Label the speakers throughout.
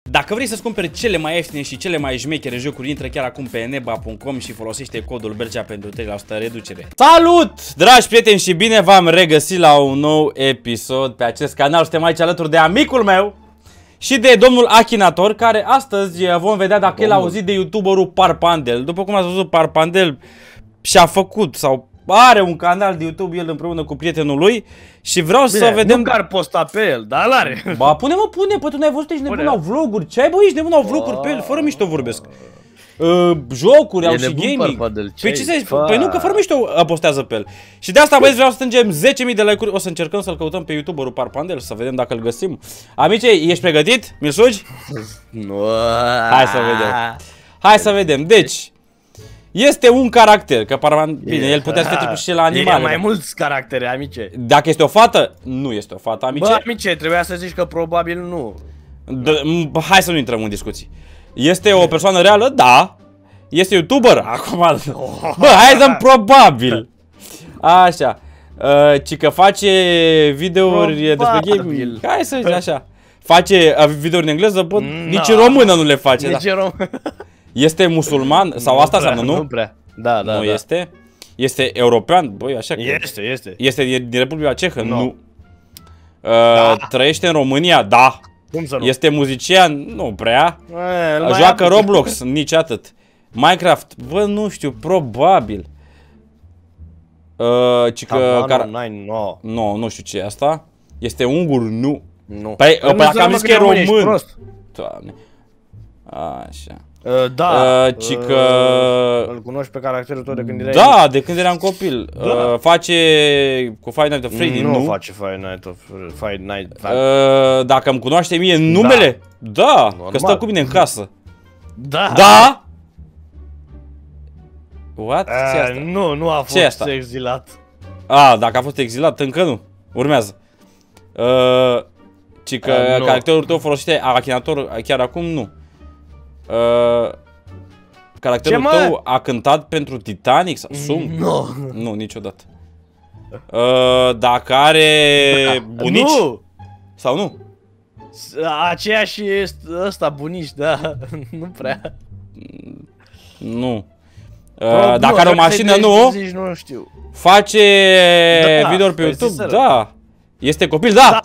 Speaker 1: Dacă vrei să-ți cumperi cele mai ieftine și cele mai șmechere jocuri, intră chiar acum pe neba.com și folosește codul Bercea pentru 3% reducere. Salut, dragi prieteni, și bine v-am regăsit la un nou episod pe acest canal. Suntem aici alături de amicul meu și de domnul Akinator, care astăzi vom vedea dacă el a auzit de youtuberul Parpandel. După cum ați văzut, Parpandel și-a făcut sau are un canal de YouTube el împreună cu prietenul lui și vreau să vedem...
Speaker 2: Nu că ar posta pe el, dar l-are.
Speaker 1: Ba, pune, păi tu n-ai văzut, ești nebun, au vloguri. Ce ai, bă, ești nebun, au vloguri pe el, fără mișto vorbesc. Jocuri, au și gaming. Păi ce să zici? Păi nu, că fără mișto postează pe el. Și de asta, băieți, vreau să strângem 10.000 de like-uri. O să încercăm să-l căutăm pe youtuberul Parpandel, să vedem dacă îl găsim. Amice, ești pregătit? Mi-l sugi?
Speaker 2: Nu.
Speaker 1: Hai să vedem. Hai să vedem. Deci, este un caracter, că bine, el putea să fie și la animale.
Speaker 2: E mai mulți caractere, amice.
Speaker 1: Dacă este o fată, nu este o fată, amice.
Speaker 2: Bă, amice, trebuia să zici că probabil nu.
Speaker 1: Hai să nu intrăm în discuții. Este o persoană reală? Da. Este youtuber? Acum. Bă, hai să probabil. Așa. Ci că face videouri despre gaming. Hai să zici așa. Face videouri în engleză? Bă, nici în română nu le face.
Speaker 2: Nici în română.
Speaker 1: Este musulman? Sau asta înseamnă, nu?
Speaker 2: Nu prea. Da.
Speaker 1: Nu este. Este european? Băi, așa că...
Speaker 2: Este.
Speaker 1: Este din Republica Cehă? Nu.
Speaker 2: Da.
Speaker 1: Trăiește în România? Da.
Speaker 2: Cum să nu?
Speaker 1: Este muzician? Nu prea. Joacă Roblox? Nici atât. Minecraft? Bă, nu știu, probabil. Nu știu ce e asta. Este ungur? Nu. Păi dacă am zis că e român. Doamne. Așa.
Speaker 2: Da,
Speaker 1: cică...
Speaker 2: îl cunoști pe caracterul tău de când erai...
Speaker 1: Da, de când eram copil. Face cu Five Nights at Freddy, nu?
Speaker 2: Nu face Five Nights.
Speaker 1: Dacă îmi cunoaște mie numele? Da, că stă cu mine în casă.
Speaker 2: Da.
Speaker 1: Da? What? Ce-i asta?
Speaker 2: Nu a fost exilat.
Speaker 1: Dacă a fost exilat, încă nu. Urmează. Cică caracterul tău folosește Akinator chiar acum? Nu. Caracterul tău a cântat pentru Titanic sau Sung? Nu, niciodată. Dacă are bunici?
Speaker 2: Nu!
Speaker 1: Sau nu?
Speaker 2: Aceeași ăsta, bunici, da. Nu prea.
Speaker 1: Nu. Dacă are o mașină, nu?
Speaker 2: Nu știu.
Speaker 1: Face video pe YouTube? Da. Este copil? Da.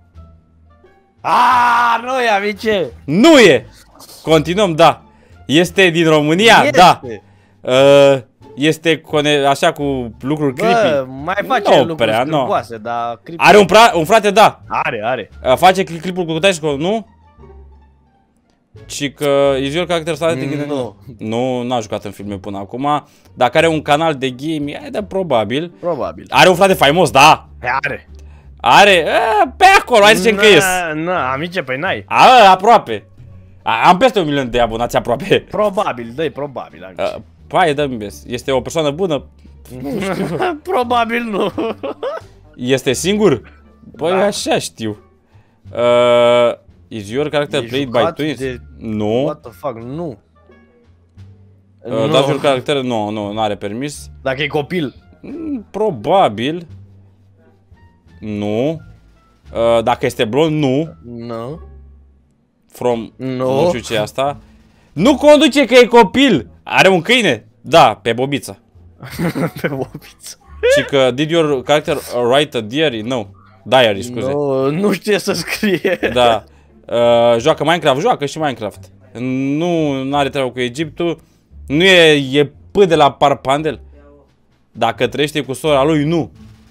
Speaker 2: Nu e, amice.
Speaker 1: Nu e. Continuăm, da. Este din România? Da. Este așa cu lucruri creepy?
Speaker 2: Mai face lucruri creepoase, dar creepy.
Speaker 1: Are un frate? Da.
Speaker 2: Are.
Speaker 1: Face clipuri cu Cutașco? Nu? Și că e jur caracter static? Nu, n-a jucat în filme până acum. Dacă are un canal de game, da, probabil. Are un frate faimos? Da. Are? Pe acolo, hai să zicem că ies.
Speaker 2: Amice, păi n-ai.
Speaker 1: Aproape. Am peste 1 milion de abonați aproape.
Speaker 2: Probabil, dă-i probabil, amice.
Speaker 1: Hai, dă-mi bes. Este o persoană bună?
Speaker 2: Nu știu. Probabil nu.
Speaker 1: Este singur? Băi, așa știu. Is your character played by twins? Nu.
Speaker 2: What the fuck, nu.
Speaker 1: Dați your character? Nu are permis.
Speaker 2: Dacă e copil?
Speaker 1: Probabil. Nu. Dacă este blond? Nu.
Speaker 2: Nu.
Speaker 1: Nu știu ce e asta. Nu conduce că e copil. Are un câine? Da, pe bobiță.
Speaker 2: Pe bobiță.
Speaker 1: Și că did your character write a diary? No. Diary, scuze.
Speaker 2: Nu știe să scrie.
Speaker 1: Da. Joacă Minecraft? Joacă și Minecraft. Nu are treabă cu Egiptul. Nu e P de la Parpandel. Dacă trăiește cu sora lui, nu.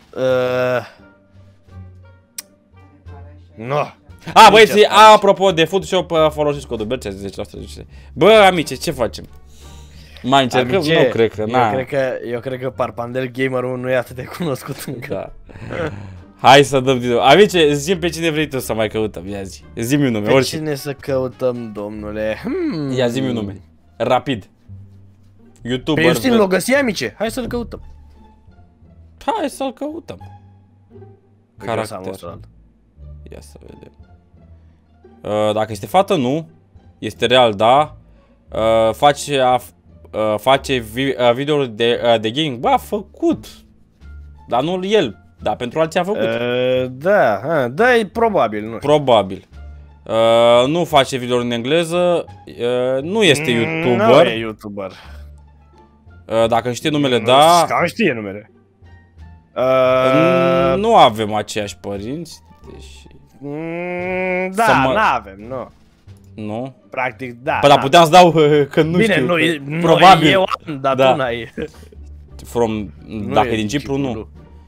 Speaker 2: Nu.
Speaker 1: Băieți, apropo de Photoshop, folosiți codul Bercea 10%. Bă, amice, ce facem? Mai încercăm? Nu cred că,
Speaker 2: eu cred că Parpandel gamerul nu e atât de cunoscut încă.
Speaker 1: Hai să dăm din nou. Amice, zi-mi pe cine vrei tu să mai căutăm, ia zi. Zi-mi un nume,
Speaker 2: Pe cine să căutăm, domnule?
Speaker 1: Ia zi-mi un nume, rapid. YouTuber.
Speaker 2: Pe Justin l-o găsi, amice, hai să-l căutăm.
Speaker 1: Hai să-l căutăm. Caracter. Ia să vedem. Dacă este fată, nu. Este real, da. Face videouri de gaming. Bă, a făcut. Dar nu el. Da, pentru alții a făcut.
Speaker 2: Da, e probabil, nu știu.
Speaker 1: Probabil. Nu face videouri în engleză. Nu este YouTuber.
Speaker 2: Nu e YouTuber.
Speaker 1: Dacă știe numele, da.
Speaker 2: Cam știe numele.
Speaker 1: Nu avem aceiași părinți. Deși...
Speaker 2: Da, n-avem, nu.
Speaker 1: Nu?
Speaker 2: Practic, da.
Speaker 1: Păi, dar puteam să dau că nu
Speaker 2: bine,
Speaker 1: știu.
Speaker 2: Nu,
Speaker 1: probabil.
Speaker 2: Eu am, dar
Speaker 1: da.
Speaker 2: tu n-ai.
Speaker 1: Dacă e din Cipru, nu.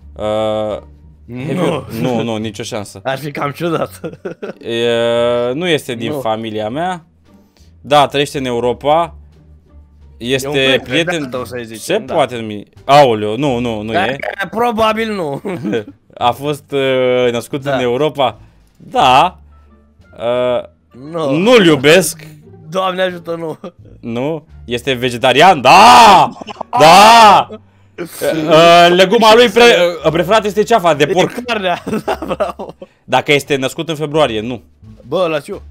Speaker 1: Nu, nicio șansă.
Speaker 2: Ar fi cam ciudat.
Speaker 1: Nu este din familia mea. Da, trăiește în Europa. Este prieten. Se poate numi. Aoleu, nu e.
Speaker 2: Probabil nu.
Speaker 1: A fost născut în Europa. Da. Nu-l iubesc.
Speaker 2: Doamne ajută, nu.
Speaker 1: Nu? Este vegetarian? Da! Da! Leguma lui preferat este ceafa de porc.
Speaker 2: Carnea, da, bravo.
Speaker 1: Dacă este născut în februarie, nu.
Speaker 2: Bă, las eu.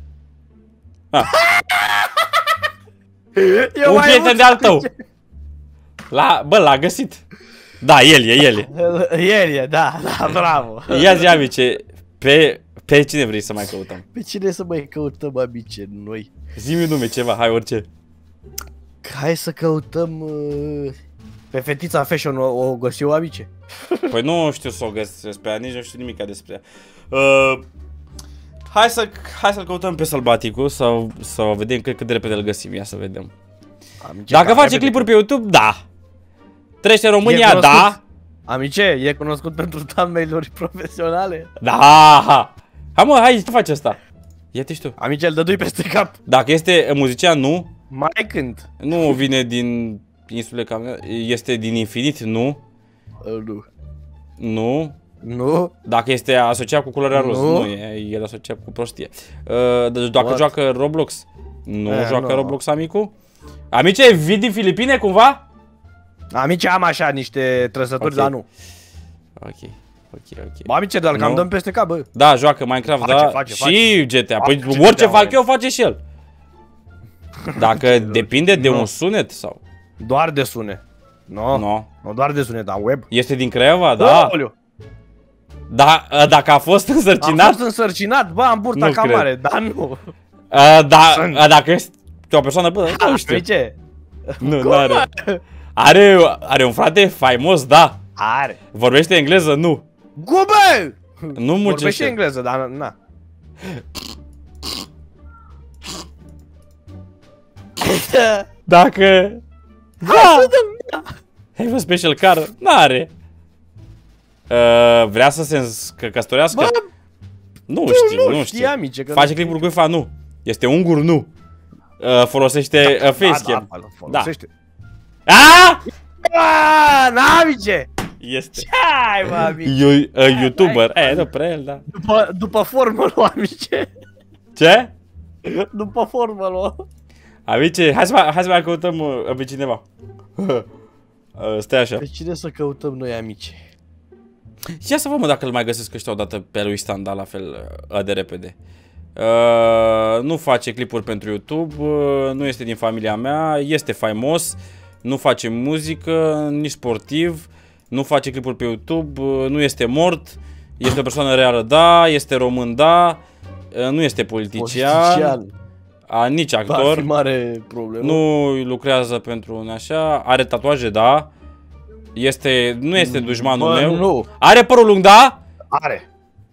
Speaker 1: Un prieten de al tău. Bă, l-a găsit. Da, el e.
Speaker 2: El e, da, bravo.
Speaker 1: Ia zi, amice, pe cine vrei să mai căutăm?
Speaker 2: Pe cine să mai căutăm, amice, noi?
Speaker 1: Zi-mi nume, ceva, hai, orice.
Speaker 2: Hai să căutăm... Pe fetița fashion o găsi o, amice?
Speaker 1: Păi nu știu să o găsesc pe ea, nici nu știu nimic despre ea. Hai să-l căutăm pe Sălbaticul, să vedem cât de repede îl găsim, ia să vedem. Amice, dacă face clipuri pe YouTube, da. Trăiește în România, da.
Speaker 2: Amice, e cunoscut pentru thumbnail-uri profesionale?
Speaker 1: Da. Hai, să faci asta. Ia-te și tu.
Speaker 2: Amice, îl dădui peste cap.
Speaker 1: Dacă este muzician, nu.
Speaker 2: Mai cânt.
Speaker 1: Nu vine din insule Cam... Este din Infinit, nu.
Speaker 2: Nu.
Speaker 1: Nu.
Speaker 2: Nu.
Speaker 1: Dacă este asociat cu culoarea roz, nu e, el asociat cu prostie. Dacă joacă Roblox, nu joacă Roblox, amicul. Amice, vii din Filipine cumva?
Speaker 2: Amice, am așa niște trăsături, dar nu.
Speaker 1: Ok.
Speaker 2: Bă, amice, dar cam dăm peste cap, bă.
Speaker 1: Da, joacă Minecraft,
Speaker 2: face.
Speaker 1: Și GTA. Păi orice fac eu, face și el. Dacă depinde de un sunet sau?
Speaker 2: Doar de sunet. Nu, doar de sunet, dar web.
Speaker 1: Este din Craiova, da? Da, dacă a fost însărcinat?
Speaker 2: A fost însărcinat, bă, am burta cam mare, dar nu.
Speaker 1: Dacă este o persoană, bă, nu știu.
Speaker 2: Ce?
Speaker 1: Nu are. Are un frate faimos, da.
Speaker 2: Are.
Speaker 1: Vorbește engleză, nu.
Speaker 2: Gubă!
Speaker 1: Nu muncește.
Speaker 2: Vorbește engleză, dar na.
Speaker 1: Dacă... Da! Have a special car? N-are. Vrea să se căsătorească? Nu știu.
Speaker 2: Amice,
Speaker 1: face clipuri cu FIFA? Nu. Este ungur? Nu. Folosește facecam?
Speaker 2: Da. N-amice!
Speaker 1: Este.
Speaker 2: Ce-ai, mă, amice?
Speaker 1: YouTuber. Nu prea el, da.
Speaker 2: După formă lui, amice.
Speaker 1: Ce?
Speaker 2: După formă lui.
Speaker 1: Amice, hai să mai căutăm pe cineva. Stai așa.
Speaker 2: Pe cine să căutăm noi, amice?
Speaker 1: Ia să văd, mă, dacă îl mai găsesc ăștia odată pe lui Standa, la fel de repede. Nu face clipuri pentru YouTube, nu este din familia mea, este faimos, nu face muzică, nici sportiv, nu face clipuri pe YouTube, nu este mort, este o persoană reală, da, este român, da, nu este politician. Nici actor.
Speaker 2: Mare problemă.
Speaker 1: Nu lucrează pentru un așa. Are tatuaje, da. Nu este dușmanul meu.
Speaker 2: Nu.
Speaker 1: Are părul lung, da?
Speaker 2: Are.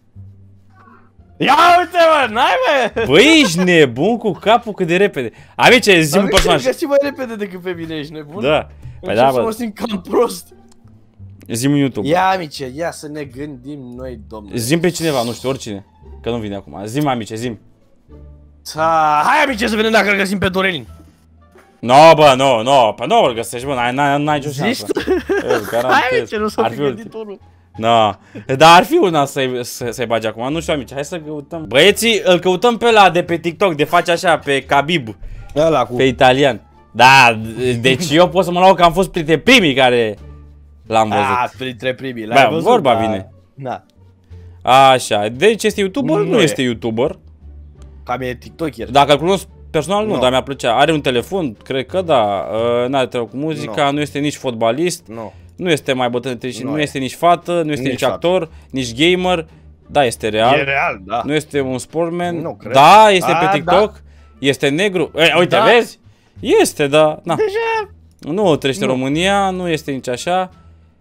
Speaker 2: Ia uite, mă, n-ai, mă.
Speaker 1: Băi, ești nebun cu capul cât de repede. Amice, zi-mi un personaj.
Speaker 2: Găsi mai repede decât pe mine, ești nebun?
Speaker 1: Da. Păi da, bă.
Speaker 2: Mă simt cam prost.
Speaker 1: Zi-mi un YouTube.
Speaker 2: Ia, amice, ia să ne gândim noi, domnule.
Speaker 1: Zi-mi pe cineva, nu știu, oricine. Că nu vine acum. Zi-mi, amice, zi-mi.
Speaker 2: Hai, amice, să vedem dacă îl găsim pe Dorelin.
Speaker 1: Bă, nu îl găsești, bă, n-ai nicio șansă.
Speaker 2: Hai, amice, nu s-a gândit unul.
Speaker 1: Dar ar fi una să-i bagi acum, nu știu, amice, hai să căutăm. Băieții, îl căutăm pe ăla de pe TikTok, de face așa, pe Khabib. Pe italian. Da, deci eu pot să mă lau că am fost printre primii care l-am văzut.
Speaker 2: Printre primii,
Speaker 1: l-ai văzut? Vorba vine.
Speaker 2: Da.
Speaker 1: Așa, deci este YouTuber? Nu este YouTuber.
Speaker 2: Cam e TikToker.
Speaker 1: Dacă îl cunosc personal, nu, dar mi-a plăcea. Are un telefon, cred că da, n-are treabă cu muzica, nu este nici fotbalist, nu este mai bătrân, nu este nici fată, nu este nici actor, nici gamer, Da, este real.
Speaker 2: E real, da.
Speaker 1: Nu este un sportman.
Speaker 2: Nu cred.
Speaker 1: Da, este pe
Speaker 2: A,
Speaker 1: TikTok.
Speaker 2: da.
Speaker 1: Este negru. Uite,
Speaker 2: Da.
Speaker 1: vezi? Este, da. Na.
Speaker 2: Deja...
Speaker 1: Nu trăiește
Speaker 2: Nu.
Speaker 1: România, nu este nici așa.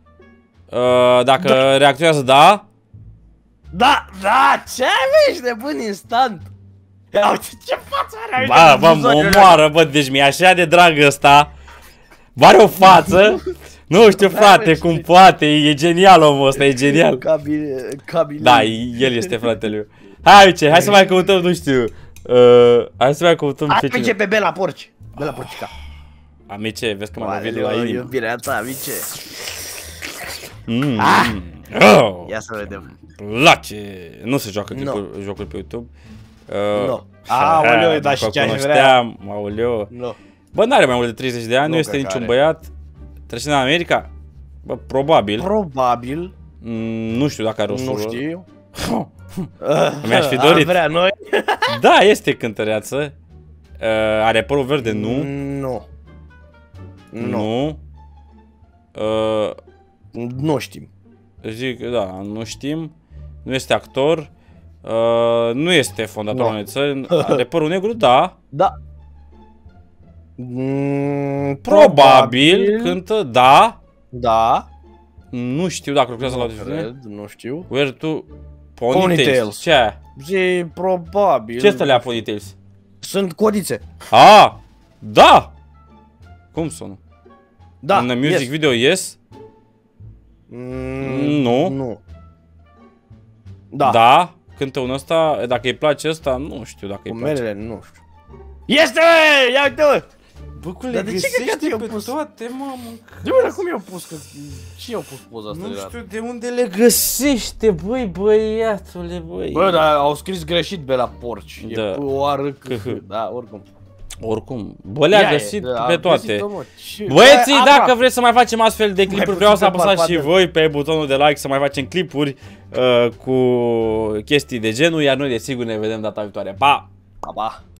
Speaker 1: Dacă reacționează, da.
Speaker 2: Da, da, ce ai ești nebun instant? Ia uite ce față are.
Speaker 1: Bă, mă omoară, bă, deci mi-e așa de drag ăsta. Bă, are o față. Nu știu, frate, cum poate, e genial omul ăsta, e genial.
Speaker 2: Cabil.
Speaker 1: Da, el este fratele meu. Hai să mai căutăm, nu știu. Hai să mai căutăm
Speaker 2: Hai
Speaker 1: pe
Speaker 2: pe
Speaker 1: cine.
Speaker 2: ce pe Bela Porci. Bela Porcica.
Speaker 1: Amice, vezi că m-am lovit de la inimă.
Speaker 2: Iubirea ta, amice. Ia să vedem.
Speaker 1: Place. Nu se joacă
Speaker 2: No.
Speaker 1: jocul pe YouTube.
Speaker 2: No. Aoleu, da, și ce aș vrea.
Speaker 1: Aoleu.
Speaker 2: No.
Speaker 1: Bă, n-are mai mult de 30 de ani, nu este
Speaker 2: cred că
Speaker 1: niciun
Speaker 2: are.
Speaker 1: băiat. Trece în America? Bă, probabil.
Speaker 2: Probabil.
Speaker 1: Nu știu dacă are o
Speaker 2: Nu
Speaker 1: soră.
Speaker 2: știu.
Speaker 1: Mi-aș fi dorit.
Speaker 2: Am vrea noi.
Speaker 1: Da, este cântăreață. Are părul verde, nu?
Speaker 2: Nu. Nu.
Speaker 1: Nu.
Speaker 2: Nu știm.
Speaker 1: Zic, da, nu știm. Nu este actor. Nu este fondator
Speaker 2: Nu.
Speaker 1: unei țări. Are părul negru, da.
Speaker 2: Da.
Speaker 1: Probabil cântă, da.
Speaker 2: Da.
Speaker 1: Nu știu dacă lucrează la
Speaker 2: Nu
Speaker 1: televiziune.
Speaker 2: cred, nu știu.
Speaker 1: Where to...
Speaker 2: Ponytails.
Speaker 1: Ponytails. Ce aia?
Speaker 2: Zi, probabil.
Speaker 1: Ce stă-lea Ponytails?
Speaker 2: Sunt codițe.
Speaker 1: Da! Cum sună?
Speaker 2: Da.
Speaker 1: În music
Speaker 2: yes.
Speaker 1: video, yes? Nu.
Speaker 2: Nu. Da.
Speaker 1: Da. Cântă unul ăsta, dacă îi place ăsta, nu știu dacă îi
Speaker 2: Cu
Speaker 1: place.
Speaker 2: merele, nu știu. Este! Ia uite-mă!
Speaker 1: Bă, cum
Speaker 2: Dar de ce cred că i-au pus?
Speaker 1: toate, mamă?
Speaker 2: De unde cum i-au pus? Că... Și i-au pus poza asta
Speaker 1: Nu
Speaker 2: de la...
Speaker 1: știu de unde le găsește, băi, băiatule, băi.
Speaker 2: Bă, dar au scris greșit pe la porci.
Speaker 1: Da.
Speaker 2: E O-R-C-H. Da, oricum.
Speaker 1: Oricum, bă, le-a
Speaker 2: Ia e,
Speaker 1: găsit
Speaker 2: da,
Speaker 1: pe
Speaker 2: a
Speaker 1: toate.
Speaker 2: găsit-o, mă. Ce-
Speaker 1: Băieții,
Speaker 2: Bă,
Speaker 1: dacă
Speaker 2: aproape.
Speaker 1: vreți să mai facem astfel de clipuri,
Speaker 2: puțin
Speaker 1: vreau să
Speaker 2: pe
Speaker 1: apăsați și
Speaker 2: parpadel.
Speaker 1: voi pe butonul de like să mai facem clipuri cu chestii de genul, iar noi desigur ne vedem data viitoare. Pa!
Speaker 2: Pa, pa.